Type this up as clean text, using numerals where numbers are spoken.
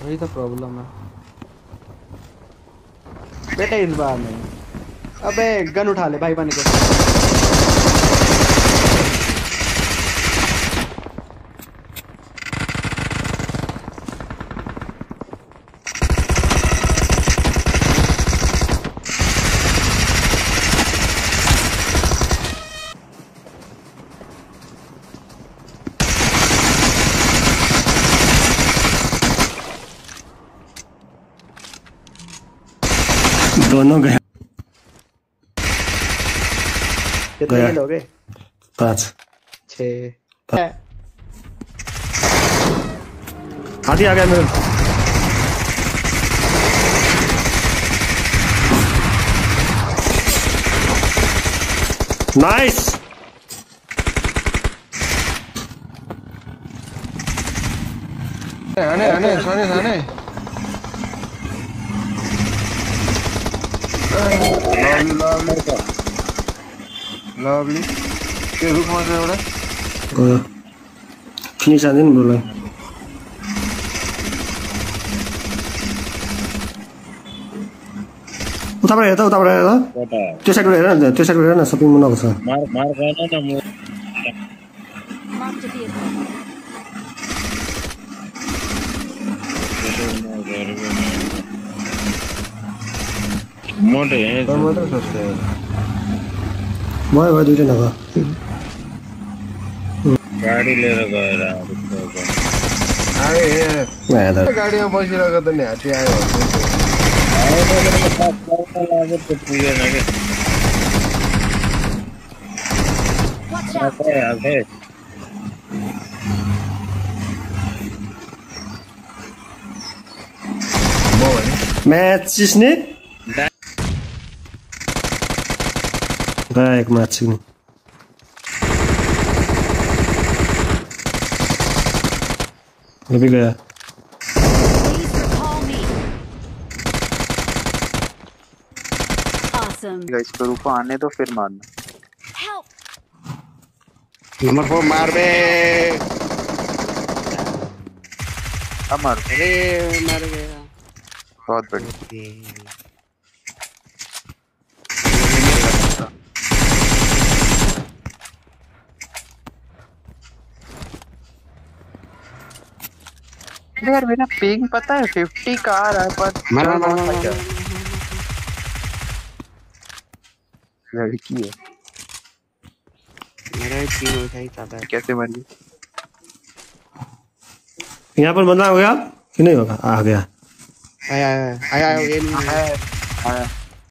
वही तो प्रॉब्लम है बेटे इस बार नहीं। अबे गन उठा ले भाई बन के। दोनों गए। कितने किल हो गए? 5 6 हाथी आ गया मेरे। नाइस। आने आने सोने आने lovely के रुक मत एउटा फिनिश आदैन बोला उताबाट हेर त त्यो साइडबाट हेर न त्यो साइडबाट हेर न सपिङ मलको छ मार गर्न न म मोटे मात्र सस्तो भयो दुईटा नभए गाडी लिएर गएर आए गाडीमा बसिरहेको त नि हात्ती आयो म्याच चिस्ने गया एक मैच में ये भी गया इसको रुको आने दो फिर मारना। नंबर 4 मार बे अब मार। अरे मर गया बहुत बढ़िया। यार मेरा पिंग पता है 50 का आ रहा है पर लड़की है मेरा पिंग उठाई था कैसे मर गई? यहाँ पर बंदा हो गया कि नहीं होगा आ गया आया ये नहीं आया